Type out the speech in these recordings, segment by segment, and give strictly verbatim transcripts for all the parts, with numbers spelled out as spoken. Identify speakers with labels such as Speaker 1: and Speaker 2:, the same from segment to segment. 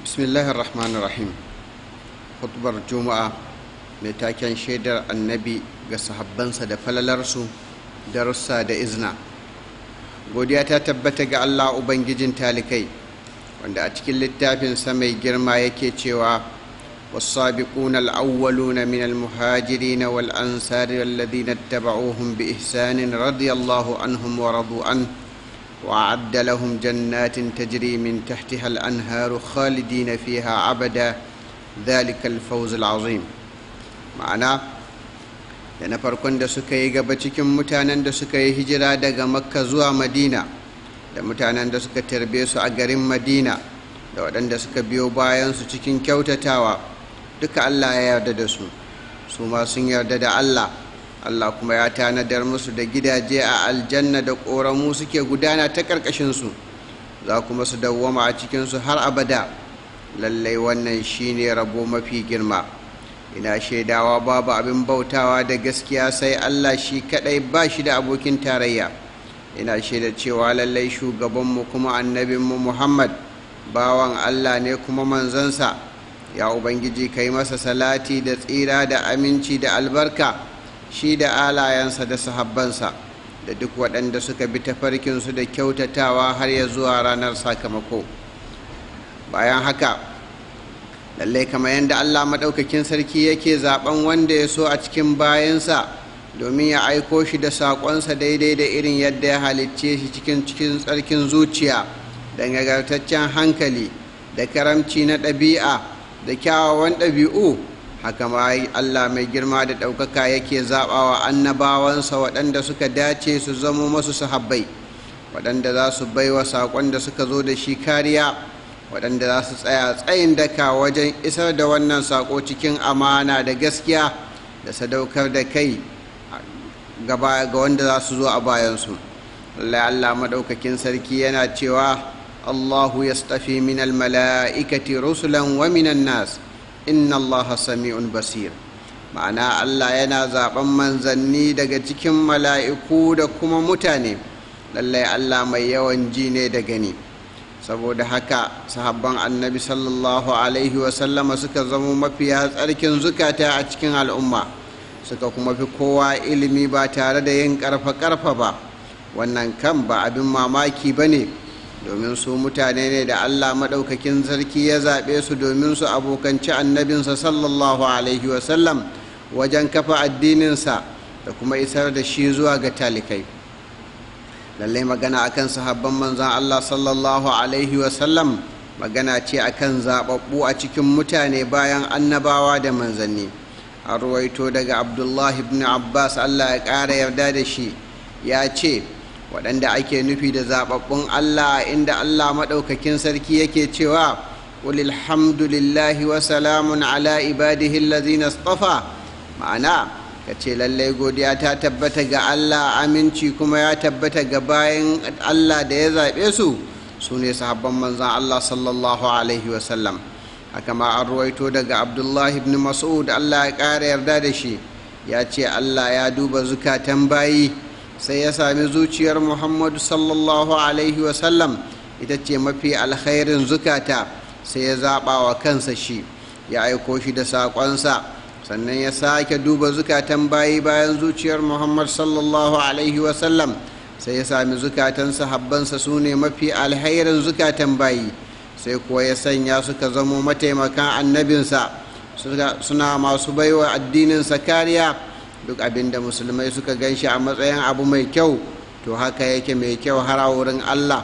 Speaker 1: bismillahir rahmanir rahim. Khutbar juma'a mai taken shaidar annabi ga sahabbansa da falalarsu, darussa da izna. Godiya ta tabbata ga Allah ubangijin talikai, wanda a cikin littafinsa mai girma yake cewa was-sabiquna al-awwaluna min al-muhajirin wal-ansari alladhina ittaba'uuhum bi ihsanin radiyallahu anhum wa radu an وأعد لهم جنات تجري من تحتها الأنهار خالدين فيها أبدا ذلك الفوز العظيم. ma'ana da na farkon da suka yi gaba cikin mutanen da suka yi hijira daga makka zuwa madina, da mutanen da suka tarbe su a garin madina, da waɗanda suka biyo bayansu cikin kyautatawa, duka Allah ya yarda da su, su ma sun yarda da Allah. Allah kuma ya tanadar musu da gidaje a aljanna da ƙoramu suke gudana ta ƙarƙashinsu, za kuma su dawwama a cikinsu har abada. Lallai wannan shine rabo mafi girma. Ina shaidawa babu abin bautawa da gaskiya sai Allah shi kaɗai, ba shi da abokin tarayya. Ina shaida cewa lallai shugabanmu kuma annabinmu Muhammad bawan Allah ne kuma manzansa. Ya Ubangiji, kai masa salati da tsira da aminci da albarka, shi da alayensa da sahabbansa da duk waɗanda suka bi tafarkinsu da kyautatawa har ya zuwa ranar sakamako. Bayan haka, lallai kamar yadda Allah maɗaukakin sarki yake zaɓen wanda ya so a cikin bayansa domin ya aiko shi da saƙonsa daidai da irin yadda ya halicce shi cikin cikin tsarkin zuciya da nagartaccen hankali da karamci na ɗabi'a da kyawawan ɗabi'u, haka ma Allah mai girma da ɗaukaka yake zaɓawa annabawansa waɗanda suka dace su zamo masu sahabbai, waɗanda za su baiwa saƙon da suka zo da shi kariya, waɗanda za su tsaya tsayin daka wajen isar da wannan saƙo cikin amana da gaskiya da sadaukar da kai ga wanda za su zo a bayansu. Allah Allah maɗaukakin sarki yana cewa Allahu yastafi minal mala'ikati rusulan wa minan nas inna allaha sami'un basir. Ma'ana Allah yana zaben manzanni daga cikin mala'iku da kuma mutane. Lallai Allah mai yawan ji ne da gani. Saboda haka sahabban annabi sallallahu alaihi wasallama suka zama mafiya tsarkin zukata a cikin al'umma, suka kuma fi kowa ilimi ba tare da yin karfa-karfa ba. Wannan kan ba abin mamaki ba ne, domin su mutane ne da Allah maɗaukakin sarki ya zaɓe su domin su abokanci annabinsa sallallahu alaihi wasallam wajen kafa addininsa da kuma isar da shi zuwa ga talikai. Lallai magana akan sahabban manzan Allah sallallahu alaihi wasallam magana ce akan zaɓaɓɓu a cikin mutane bayan annabawa da manzanni. An ruwaito daga Abdullahi ibn Abbas, Allah ya ƙara yarda da shi, ya ce waɗanda ake nufi da zaɓaɓɓun Allah inda Allah maɗaukakin sarki yake cewa qul alhamdulillahi wa salamun ala ibadihi allazina istafa. Ma'ana ka ce lallai godiya ta tabbata ga Allah, aminci kuma ya tabbata ga bayan Allah da ya zaɓe su, su ne sahabban manzan Allah sallallahu alaihi wasallam. Haka ma an ruwaito daga Abdullahi ibn Mas'ud, Allah ya ƙara yarda da shi, ya ce Allah ya duba zukatan bayi sai ya sami zuciyar Muhammadu sallallahu alaihi wasallam ita ce mafi alkhairin zukata, sai ya zaɓa wa kansa shi, ya aiko shi da saƙonsa. Sannan ya sake duba zukatan bayi bayan zuciyar Muhammad sallallahu alaihi wasallam, sai ya sami zukatan sahabbansa su ne mafi alkhairin zukatan bayi, sai kuwa ya sanya suka zamo mataimakan annabinsa, suna masu baiwa addininsa kariya. Duk abin da musulmai suka gan shi a matsayin abu mai kyau, to haka yake mai kyau har a wurin Allah.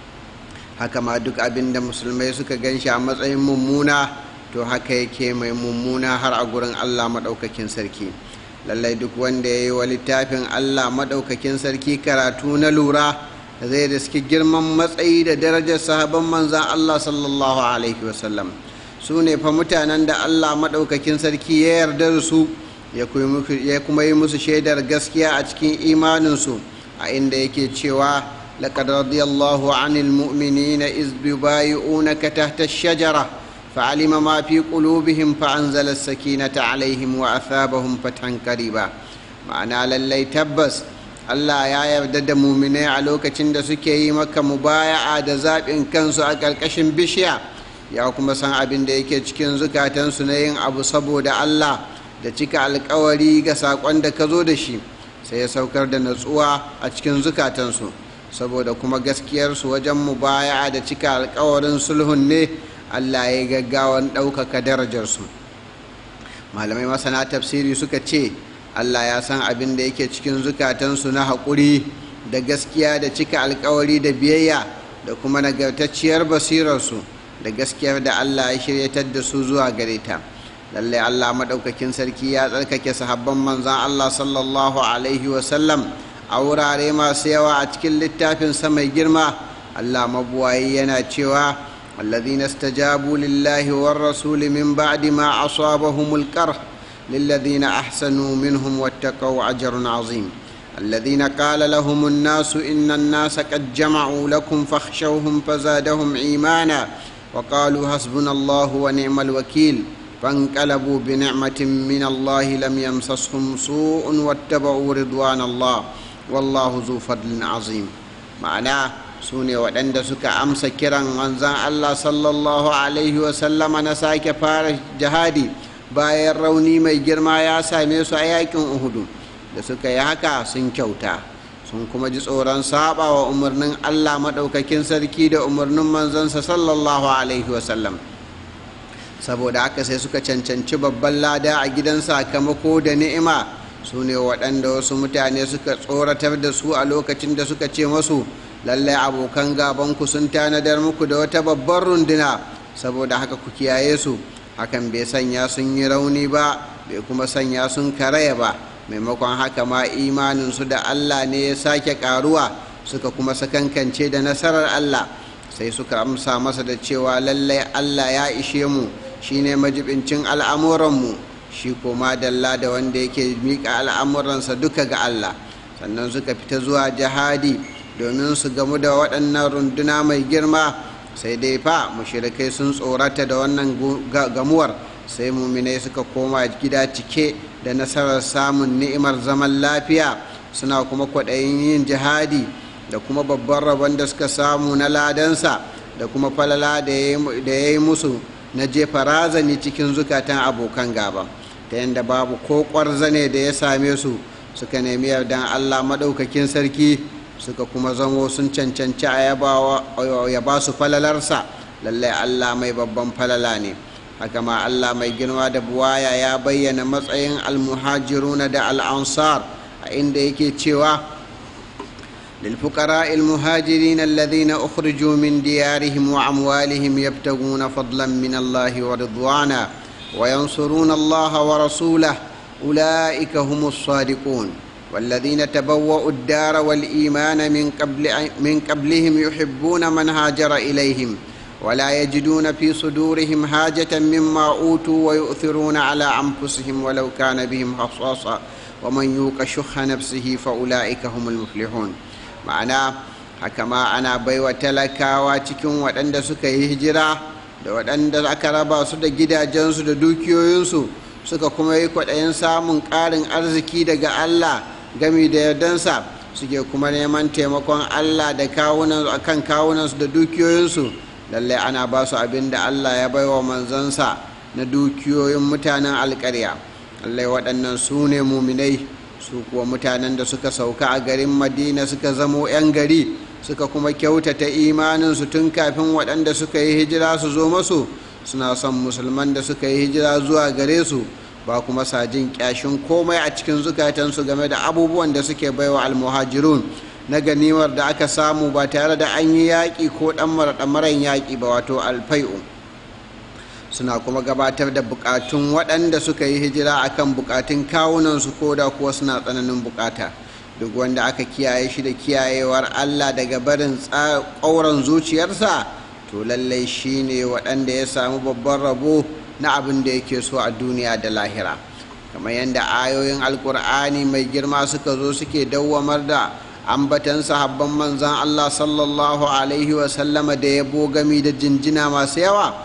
Speaker 1: Haka ma duk abin da musulmai suka gan shi a matsayin mummuna, to haka yake mai mummuna har a gurin Allah maɗaukakin sarki. Lallai duk wanda ya yi wa littafin Allah maɗaukakin sarki karatu na lura, zai riski girman matsayi da darajar sahabban manzan Allah sallallahu alaihi wasallam. Su ne fa mutanen da Allah maɗaukakin sarki ya yarda da su, ya kuma yi musu shaidar gaskiya a cikin imaninsu, a inda yake cewa laqad radiyallahu anil mu'minina iz yubayi'unaka tahta ash-shajara fa'alima ma fi qulubihim fa'anzala as-sakinata 'alayhim wa athabahum fathan qariba. Ma'ana lallai tabbas Allah ya yarda da mu'minai a lokacin da suke yi maka mubaya'a da zaɓin kansu a ƙarƙashin bishiya, ya kuma san abin da yake cikin zukatansu na yin abu saboda Allah da cika alkawari ga saƙon da ka zo da shi, sai ya saukar da natsuwa a cikin zukatansu saboda kuma gaskiyarsu wajen mubaya'a da cika alkawarin sulhun ne Allah ya gaggawan ɗaukaka darajarsu. Malamai masana tafsiri suka ce Allah ya san abin da yake cikin zukatansu na haƙuri da gaskiya da cika alkawari da biyayya da kuma nagartacciyar basirarsu da gaskiyar da Allah ya shiryatar da su zuwa gare ta. Lallai Allah maɗaukakin sarki ya tsarkake sahabban manzan Allah sallallahu alaihi wasallam a wurare masu yawa a cikin littafinsa mai girma. Allah mabuwayi yana cewa الذين استجابوا لله والرسول من بعد ما أصابهم الكرح للذين أحسنوا منهم واتقوا أجر عظيم الذين قال لهم الناس إن الناس قد جمعوا لكم فاخشوهم فزادهم إيمانا وقالوا حسبنا الله ونعم الوكيل فانقلبوا بنعمة من الله لم يمسسهم سوء واتبعوا رضوان الله والله ذو فضل عظيم. معناه su ne waɗanda suka amsa kiran manzan Allah sallallahu alaihi wasallama na sake fara jihadi bayan rauni mai girma ya same su a yakin Uhudu. Da suka yi haka sun kyauta, sun kuma ji tsoron saba wa umarnin Allah maɗaukakin sarki da umarnin manzansa sallallahu alaihi wasallam. Saboda haka sai suka cancanci babban lada a gidan sakamako da ni'ima. Su ne waɗanda wasu mutane suka tsoratar da su a lokacin da suka ce masu lallai abokan gabanku sun tanadar muku da wata babbar runduna, saboda haka ku kiyaye su. Hakan bai sanya sun yi rauni ba, bai kuma sanya sun karaya ba. Maimakon haka ma imaninsu da Allah ne ya sake karuwa, suka kuma sakankance da nasarar Allah. Sai suka amsa masa da cewa lallai Allah ya ishe mu, shine majibincin al'amuranmu, shi kuma dalla da wanda yake miƙa al'amuransa duka ga Allah. Sannan suka fita zuwa jihadi domin su gamu da waɗannan runduna mai girma. Sai dai fa mushrikai sun tsorata da wannan gamuwar, sai muminai suka koma gida cike da nasarar samun ni'imar zaman lafiya, suna kuma kwaɗayin yin jihadi da kuma babban rabon da suka samu na ladansa da kuma falala da ya yi musu na jefa razani cikin zukatan abokan gaba, ta yadda babu ko ƙwarzane da ya same su. Suka nemi yardan Allah maɗaukakin sarki, suka kuma zamo sun cancanci a yaba su falalarsa. Lallai Allah mai babban falala ne. Haka ma Allah mai girma da buwaya ya bayyana matsayin almuhajiruna da al'ansar a inda yake cewa للفقراء المهاجرين الذين أخرجوا من ديارهم وأموالهم يبتغون فضلا من الله ورضوانا وينصرون الله ورسوله أولئك هم الصادقون والذين تبوأوا الدار والإيمان من قبل من قبلهم يحبون من هاجر إليهم ولا يجدون في صدورهم حاجة مما أوتوا ويؤثرون على أنفسهم ولو كان بهم خصاصة ومن يوق شح نفسه فأولئك هم المفلحون. ma'ana haka ma ana baiwa talakawa cikin waɗanda suka yi hijira da waɗanda aka raba su da gidajensu da dukiyoyinsu suka kuma yi kwaɗayin samun ƙarin arziki daga Allah gami da yardansa, suke kuma neman taimakon Allah da kawunan akan kawunansu da dukiyoyinsu. lallai ana ba su abin da Allah ya baiwa manzansa na dukiyoyin mutanen alƙarya. lallai waɗannan su ne muminai, su kuwa mutanen da suka sauka a garin Madina suka zamo 'yan gari, suka kuma kyautata imaninsu tun kafin waɗanda suka yi hijira su zo masu. Suna son musulman da suka yi hijira zuwa gare su, ba kuma sajin ƙyashin komai a cikin zukatansu game da abubuwan da suke baiwa almuhajirun na ganimar da aka samu ba tare da an yi yaƙi ko ɗamaran yaƙi ba, wato alfai'u. Suna kuma gabatar da bukatun waɗanda suka yi hijira akan bukatun kawunansu ko da kuwa suna tsananin bukata. Duk wanda aka kiyaye shi da kiyayewar Allah daga barin ƙauran zuciyarsa, to lallai shi ne waɗanda ya samu babban rabo na abin da yake so a duniya da lahira. Kamar yadda ayoyin alkur'ani mai girma suka zo suke dawwamar da ambatan sahabban manzan Allah sallallahu alaihi wasallama da yabo gami da jinjina masu yawa,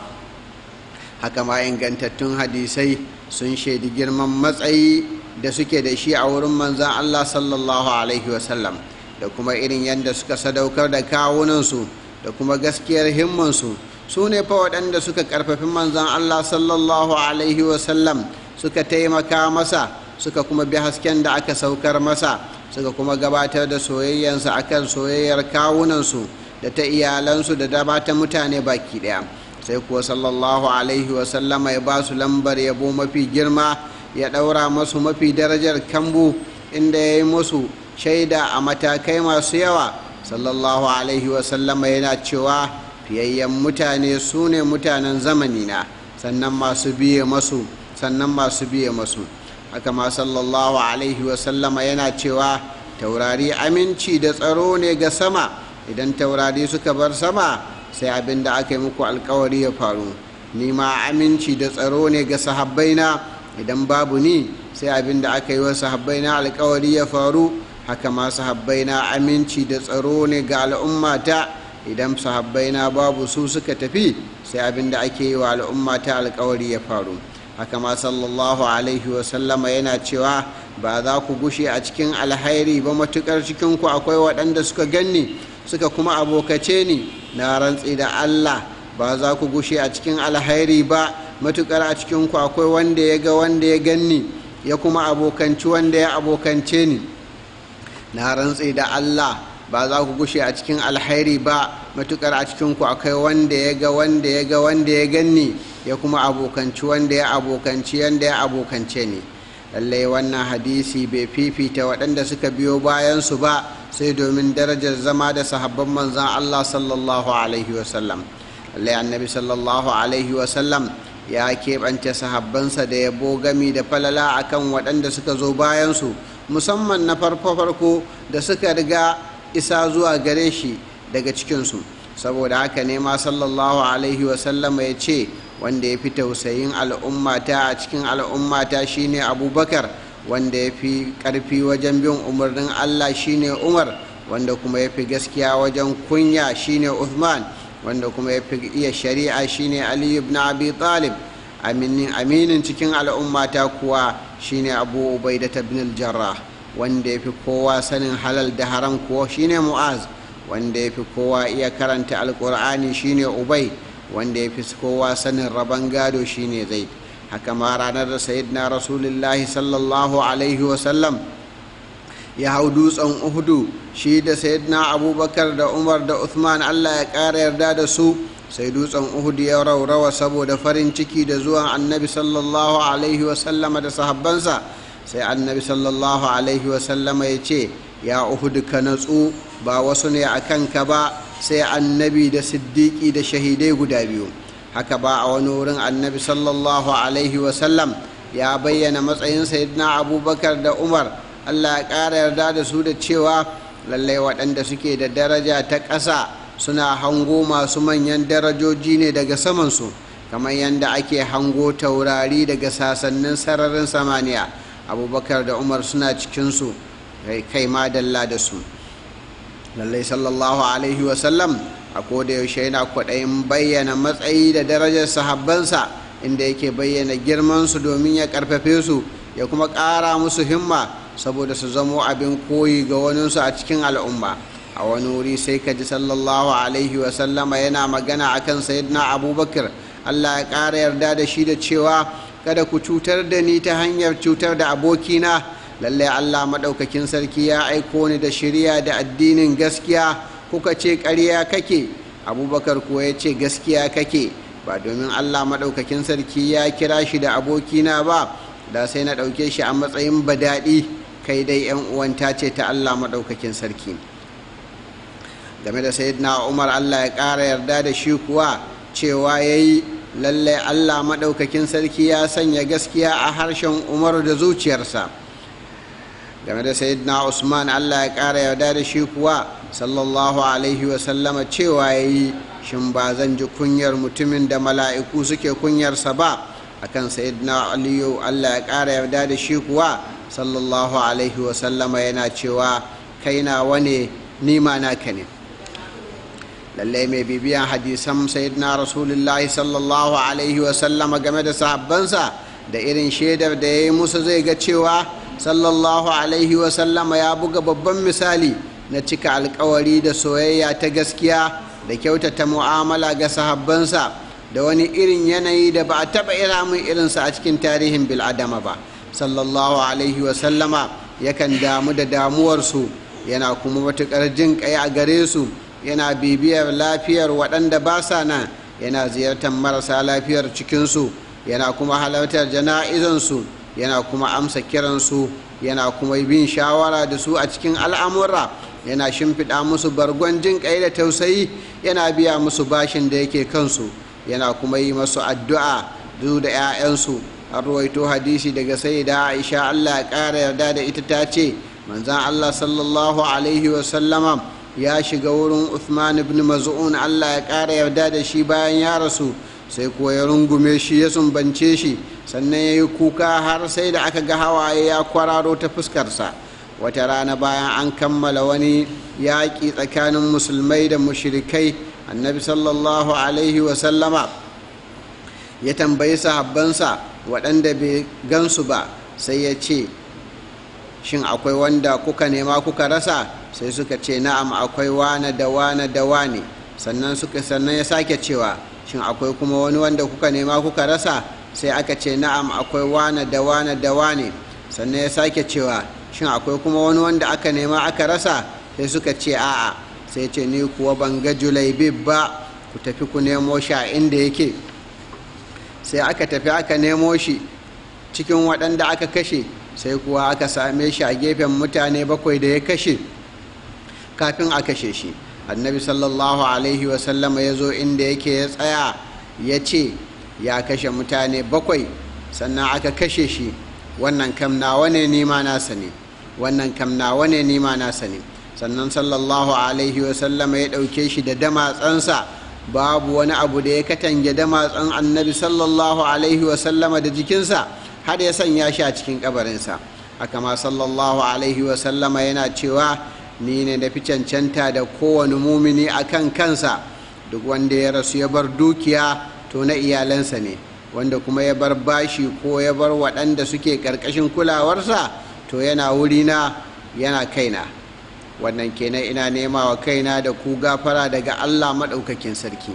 Speaker 1: haka ma ingantattun hadisai sun shaidi girman matsayi da suke da shi a wurin manzan Allah sallallahu alaihi wasallam, da kuma irin yadda suka sadaukar da kawunansu da kuma gaskiyar himmansu su ne fa waɗanda suka ƙarfafi manzon Allah sallallahu alaihi wasallam, suka taimaka masa, suka kuma bi hasken da aka saukar masa, suka kuma gabatar da soyayyansa akan soyayyar kawunansu da ta iyalansu da da ta mutane baki ɗaya. Sai kuwa sallallahu alaihi wasallama ya ba su lambar yabo mafi girma, ya ɗaura masu mafi darajar kambu, inda ya yi musu shaida a matakai masu yawa. Sallallahu alaihi wasallama yana cewa fiyayyen mutane su ne mutanen zamanina, sannan masu biye masu sannan masu biye masu haka ma sallallahu alaihi wasallama yana cewa taurari aminci da tsaro ne ga sama, idan taurari suka bar sama sai abin da aka yi muku alkawari ya faru. Ni ma aminci da tsaro ne ga sahabbaina, idan babu ni sai abin da aka yi wa sahabbaina alkawari ya faru. Haka ma sahabbaina aminci da tsaro ne ga al'ummata, idan sahabbaina babu su suka tafi sai abin da ake yi wa al'ummata alkawari ya faru. Haka ma sallallahu alaihi wasallama yana cewa ba za ku gushe a cikin alhairi ba matukar cikinku akwai waɗanda suka ganni suka kuma abokace ni. Na rantsi da Allah ba za ku gushe a cikin alhairi ba matukar a cikinku akwai wanda ya ga wanda ya ganni ya kuma abokanci wanda ya abokance ni. Na rantsi da Allah ba za ku gushe a cikin alhairi ba matukar a cikinku akwai wanda ya ga wanda ya ga wanda ya ganni ya kuma abokanci wanda ya abokanci wanda ya abokance ni. Lallai wannan hadisi bai fifita waɗanda suka biyo bayansu ba sai domin darajar zama da sahabban manzan Allah sallallahu alaihi wasallam. Lallai annabi sallallahu alaihi wasallam ya keɓance sahabbansa da yabo gami da falala akan waɗanda suka zo bayansu, musamman na farko-farko da suka riga isa zuwa gare shi daga cikinsu. Saboda haka ne ma sallallahu alaihi wasallam ya ce wanda ya fi tausayin al'ummata a cikin al'ummata shine Abubakar, wanda ya fi ƙarfi wajen bin umarnin Allah shine Umar, wanda kuma ya fi gaskiya wajen kunya shine Uthman, wanda kuma ya fi iya shari'a shine Ali ibn Abi Talib. Aminin cikin al'ummata kuwa shine Abu Ubaidah ibn al-Jarrah, wanda ya fi kowa sanin halal da haram kuwa shine Mu'az, wanda ya fi kowa iya karanta alƙur'ani shine Ubay, wanda ya fi kowa sanin rabon gado shine Zaid. Haka ma ranar da sayyidina rasulullahi sallallahu alaihi wasallam ya hau dutsen Uhudu shi da sayyidina Abubakar da Umar da Uthman, Allah ya ƙara yarda da su, sai dutsen Uhudu ya raurawa saboda farin ciki da zuwan annabi sallallahu alaihi wasallama da sahabbansa. Sai annabi sallallahu alaihi wasallama ya ce, ya Uhudu ka natsu, ba wasu ne a kanka ba sai annabi da siddiƙi da shahidai guda biyu. Haka ba a wani wurin annabi sallallahu alaihi wasallam ya bayyana matsayin sayyidina Abubakar da Umar, Allah ya ƙara yarda da su, da cewa lallai waɗanda suke da daraja ta ƙasa suna hango masu manyan darajoji ne daga samansu, kamar yadda ake hango taurari daga sasannin sararin samaniya. Abubakar da Umar suna cikinsu, kai ma dalla da su. Lallai sallallahu alaihi wasallam a koda yaushe yana kwaɗayin bayyana matsayi da darajar sahabbansa, inda yake bayyana girmansu domin ya ƙarfafe su ya kuma ƙara musu himma saboda su zamo abin koyi ga waninsu a cikin al'umma. A wani wuri sai ka ji sallallahu alaihi wasallama yana magana akan sayyidina Abubakar, Allah ya ƙara yarda da shi, da cewa kada ku cutar da ni ta hanyar cutar da abokina. Lallai Allah maɗaukakin sarki ya aiko ni da shiriya da addinin gaskiya, kuka ce ƙarya kake. Abubakar kuwa ya ce gaskiya kake. Ba domin Allah maɗaukakin sarki ya kira shi da abokina ba, da sai na ɗauke shi a matsayin badaɗi, kai dai ‘yan uwanta ce ta Allah maɗaukakin sarki. Game da sayyidina Umar, Allah ya ƙara yarda da shi kuwa cewa ya yi, lallai Allah maɗaukakin sarki ya sanya gaskiya a harshen Umar da zuciyarsa. Game da sayyidina Usman, Allah ya ƙara yarda da shi kuwa sallallahu alaihi wasallama cewa ya yi, shin ba zan ji kunyar mutumin da mala'iku suke kunyarsa ba. Akan sayyidina Aliyu, Allah ya ƙara yarda da shi kuwa sallallahu alaihi wasallama yana cewa kai nawa ne, nima naka ne. Lallai mai bibiyan hadisan sayyidina rasulullahi sallallahu alaihi wasallama game da sahabbansa da irin shaidar da ya yi musu, zai ga cewa sallallahu alaihi wasallama ya buga babban misali na cika alkawari da soyayya ta gaskiya da kyautata mu'amala ga sahabbansa da wani irin yanayi da ba a taɓa iramin irinsa a cikin tarihin bil'adama ba. Sallallahu alaihi wasallama yakan damu da damuwarsu, yana kuma matuƙar jin ƙai a gare su, yana bibiyar lafiyar waɗanda ba sa nan, yana ziyartar marasa lafiyar cikinsu, yana kuma halartar jana'izansu, yana kuma amsa kiransu, yana kuma bin shawara da su a cikin al'amura, yana shimfiɗa musu bargon jin ƙai da tausayi, yana biya musu bashin da yake kansu, yana kuma yi masu addu'a su da 'ya'yansu. An ruwaito hadisi daga sayyida Aisha, Allah ya ƙara yarda da ita, ta ce manzon Allah sallallahu alaihi wasallama ya shiga wurin Uthman ibn Maz'un, Allah ya ƙara yarda da shi, bayan ya rasu, sai kuwa ya rungume shi, ya sumbance shi, sannan ya yi kuka har sai da aka ga hawaye ya kwararo ta fuskarsa. Wata rana bayan an kammala wani yaƙi tsakanin musulmai da mushrikai, annabi sallallahu alaihi wasallama ya tambayi sahabbansa waɗanda bai gansu ba, sai ya ce shin akwai wanda kuka nema kuka rasa? Sai suka ce na'am, akwai wane da wane da wane. Sannan suka sannan ya sake cewa shin akwai kuma wani wanda kuka nema kuka rasa? Sai aka ce na'am, akwai wane da wane da wane. Sannan ya sake cewa shin akwai kuma wani wanda aka nema aka rasa? Sai suka ce a'a. Sai ce ni kuwa ban ga Julaibib ba, ku tafi ku nemo shi a inda yake. Sai aka tafi aka nemo shi cikin waɗanda aka kashe, sai kuwa aka same shi a gefen mutane bakwai da ya kashe kafin a kashe shi. Annabi sallallahu alaihi wasallama ya zo inda yake, ya tsaya ya ce ya kashe mutane bakwai sannan aka kashe shi, wannan kam nawa ne nima nasa ne, wannan kam nawa ne nima nasa ne. Sannan sallallahu alaihi wasallama ya ɗauke shi da damatsansa, babu wani abu da ya katange damatsan annabi sallallahu alaihi wasallama da jikinsa, har ya sanya shi a cikin kabarinsa. Haka ma sallallahu alaihi wasallama yana cewa ni ne da fi cancanta da kowane mumini a kan kansa. Duk wanda ya rasu ya bar dukiya to na iyalansa ne, wanda kuma ya bar bashi ko ya bar waɗanda suke ƙarƙashin kulawarsa to yana wurina, yana kaina. Wannan kenan ina nema wa kaina da ku gafara daga Allah maɗaukakin sarki.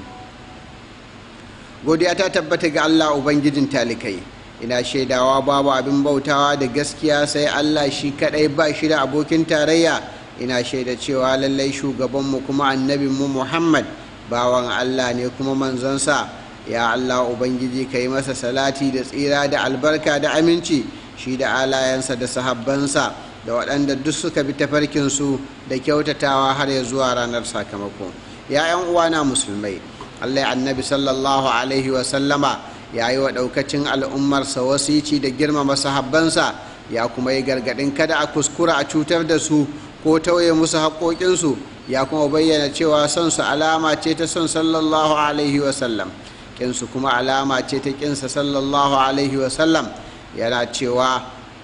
Speaker 1: Godiya ta tabbata ga Allah Ubangijin talikai, ina shaidawa babu abin bautawa da gaskiya sai Allah shi kaɗai, ba shi da abokin tarayya. Ina shaida cewa lallai shugabanmu kuma annabinmu Muhammad bawan Allah ne kuma manzonsa. Ya Allah Ubangiji ka yi masa salati da tsira da albarka da aminci, shi da alayensa da sahabbansa da waɗanda duk suka bi tafarkinsu da kyautatawa har ya zuwa ranar sakamako. Ya 'yan uwana musulmai, Allah annabi sallallahu alaihi wasallama ya yi wa ɗaukacin al'ummarsa wasici da girmama sahabbansa, ya kuma yi gargaɗin kada a kuskura a cutar da su ko tauye musu haƙoƙinsu, ya kuma bayyana cewa son su alama ce ta son sallallahu alaihi wasallam, ƙinsu kuma alama ce ta ƙinsa sallallahu alaihi wasallam. Yana cewa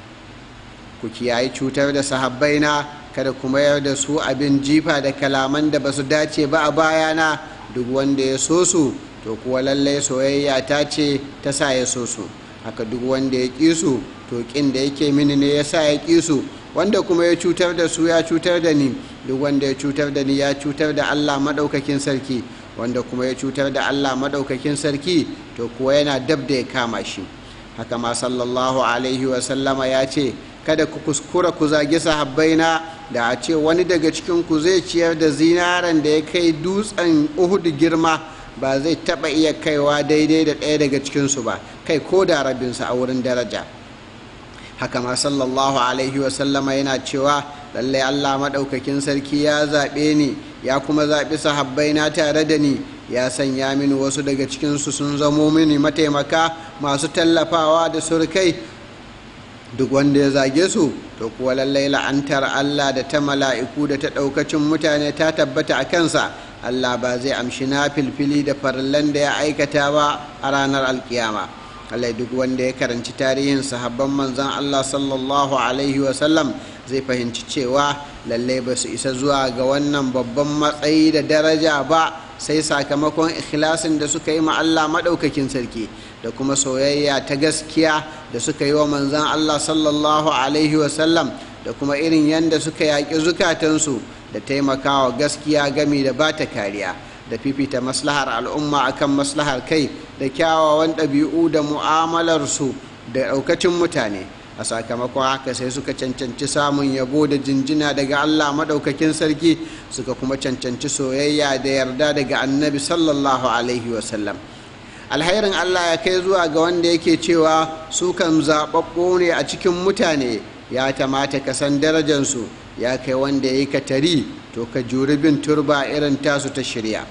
Speaker 1: ku kiyaye cutar da sahabbaina, kada ku mayar da su abin jifa da kalaman da ba su dace ba a bayana. Duk wanda ya so su to kuwa lallai soyayya ta ce ta sa ya so su, haka duk wanda ya ƙi su to ƙin da yake mini ne ya sa ya ƙi su, wanda kuma ya cutar da su ya cutar da ni, duk wanda ya cutar da ni ya cutar da Allah maɗaukakin sarki, wanda kuma ya cutar da Allah maɗaukakin sarki to kuwa yana dab da ya kama shi. Haka ma sallallahu alaihi wasallama ya ce kada ku kuskura ku zagi sahabbaina, da a ce wani daga cikinku zai ciyar da zinaren da ya kai dutsen Uhud girma, ba zai taɓa iya kaiwa daidai da ɗaya daga cikinsu ba, kai ko da rabinsa a wurin daraja. Haka ma sallallahu alaihi wasallama yana cewa lallai Allah maɗaukakin sarki ya zaɓe ni, ya kuma zaɓi sahabbaina tare da ni, ya sanya mini wasu daga cikinsu sun zamo mini mataimaka masu tallafawa da surkai. Duk wanda ya zage su to kuwa lallai la'antar Allah da ta mala'iku da ta ɗaukacin mutane ta tabbata a kansa. Allah ba zai amshi na filfili da farallan da ya aikata ba a ranar alkiyama. Allah duk wanda ya karanci tarihin sahabban manzon Allah sallallahu alaihi wasallam zai fahimci cewa lallai ba su isa zuwa ga wannan babban matsayi da daraja ba sai sakamakon ikhlasin da suka yi ma Allah maɗaukakin sarki da kuma soyayya ta gaskiya da suka yi wa manzan Allah sallallahu alaihi wasallam, da kuma irin yadda suka yaƙi zukatansu da taimakawa gaskiya gami da ba ta kariya, da fifita maslahar al'umma akan maslahar kai da kyawawan ɗabi'u da mu'amalarsu da ɗaukacin mutane. A sakamakon haka sai suka cancanci samun yabo da jinjina daga Allah maɗaukakin sarki, suka kuma cancanci soyayya da yarda daga annabi sallallahu alaihi wasallam. Alhairin Allah ya kai zuwa ga wanda yake cewa su kan zaɓaɓɓo ne a cikin mutane, ya kamata ka san darajansu, ya kai wanda ya yi katari to ka juri bin turba irin tasu ta shirya.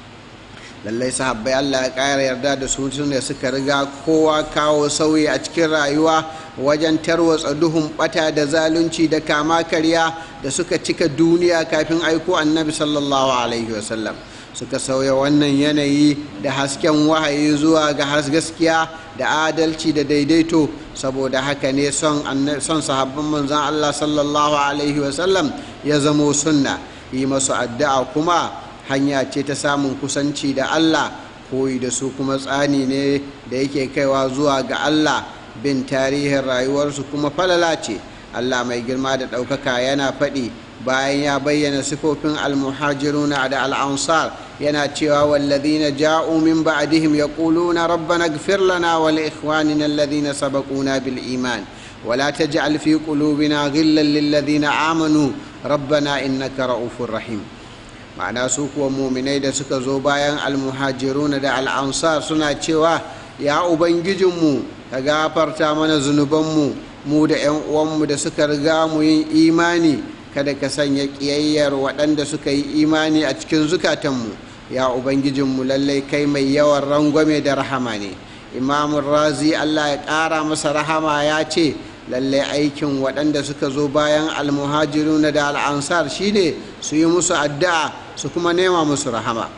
Speaker 1: Lallai sahabbai Allah ya ƙara yarda da su da suka riga kowa kawo sauyi a cikin rayuwa wajen tarwatsa duhun bata da zalunci da kama karya da suka cika duniya kafin aiko annabi sallallahu alaihi wasallam. Suka sauya wannan yanayi da hasken wahayi zuwa ga gaskiya da adalci da daidaito. Saboda haka ne son sahabban manzon Allah sallallahu alaihi wasallam ya zamo sunna. Yi masu addu'a kuma hanya ce ta samun kusanci da Allah, koyi da su kuma tsani ne da yake kaiwa zuwa ga Allah. Bin tarihin rayuwarsu kuma falala ce. Allah mai girma da ɗaukaka yana faɗi bayan ya bayyana sifofin almuhajiruna da al'ansar, yana cewa wallazina ja'u min ba'dihim yaquluna rabbana ighfir lana wa li ikhwanina alladhina sabaquna bil iman wa la taj'al fi qulubina ghillan lil ladhina amanu rabbana innaka ra'ufur rahim. Ma'ana su kuwa mu'minai da suka zo bayan almuhajiruna da al'ansar suna cewa ya ubangijinmu ka gafarta mana zunubanmu mu da 'yan uwanmu da suka riga mu yin imani, kada ka sanya ƙiyayyar waɗanda suka yi imani a cikin zukatanmu. Ya ubangijinmu lallai kai mai yawan rangwame da rahama ne. Imamun Razi Allah ya ƙara masa rahama ya ce lallai aikin waɗanda suka zo bayan almuhajiruna da al'ansar shine su yi musu addu'a su kuma nema musu rahama.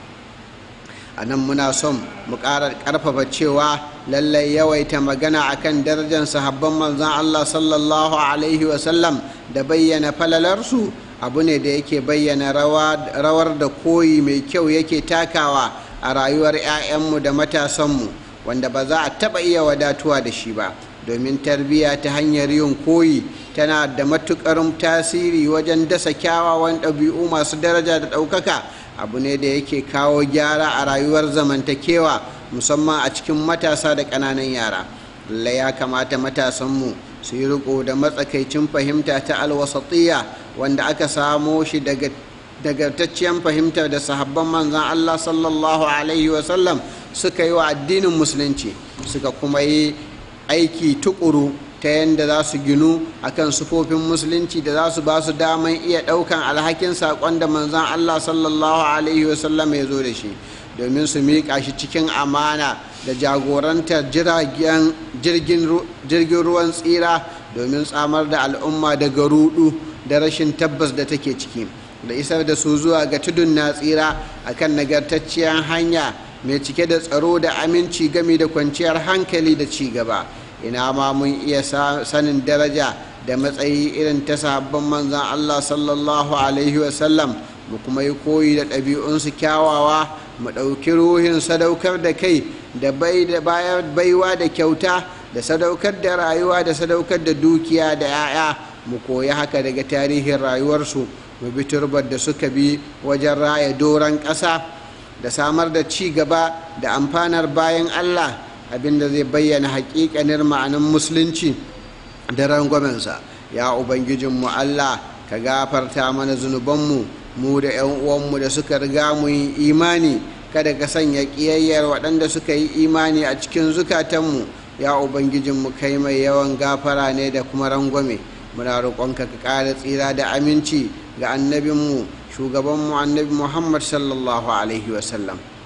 Speaker 1: A nan muna son mu ƙara ƙarfafa cewa lallai yawaita magana akan darajar sahabban manzon Allah sallallahu alaihi wasallam da bayyana falalarsu abu ne da yake bayyana rawar da koyi mai kyau yake takawa a rayuwar 'ya'yanmu da matasanmu, wanda ba za a taɓa iya wadatuwa da shi ba, domin tarbiyya ta hanyar yin koyi tana da matuƙar tasiri wajen dasa kyawawan ɗabi'u masu daraja da ɗaukaka. Abu ne da yake kawo gyara a rayuwar zamantakewa, musamman a cikin matasa da ƙananan yara. Lallai ya kamata matasanmu su yi riko da matsakaicin fahimta ta alwasatiyya, wanda aka samo shi daga nagartacciyar fahimtar da sahabban manzon Allah sallallahu alaihi wasallam suka yi wa addinin musulunci, suka kuma yi aiki tukuru ta yadda za su ginu akan sufofin musulunci da za su ba su daman iya ɗaukan alhakin saƙon da manzon Allah sallallahu alaihi wasallam ya zo da shi, domin su miƙa shi cikin amana da jagorantar jirgin ruwan tsira domin tsamar da al'umma daga rudu da rashin tabbas da take ciki, da isar da su zuwa ga tudun na tsira akan nagartacciyar hanya mai cike da tsaro da aminci game da kwanciyar hankali da ci gaba. Ina ma mun iya sanin daraja da matsayi irin ta sahabban manzon Allah sallallahu alaihi wasallam, mu kuma yi koyi da ɗabi'unsu kyawawa, mu ɗauki ruhin sadaukar da kai da baiwa da kyauta da sadaukar da rayuwa da sadaukar da dukiya da 'ya'ya. Mu koyi haka daga tarihin rayuwarsu, mu bi turbar da suka bi wajen raya doron ƙasa da samar da ci gaba da amfanar bayan Allah, abinda zai bayyana haƙiƙanin ma'anin musulunci da rangwamensa. Ya ubangijinmu Allah, ka gafarta mana zunubanmu mu da 'yan uwanmu da suka riga mu yin imani, kada ka sanya ƙiyayyar waɗanda suka yi imani a cikin zukatanmu. Ya ubangijinmu kai mai yawan gafara ne da kuma rangwame. Muna roƙonka ka ƙara tsira da aminci ga annabinmu shugabanmu annabi Muhammad sallallahu alaihi wasallam.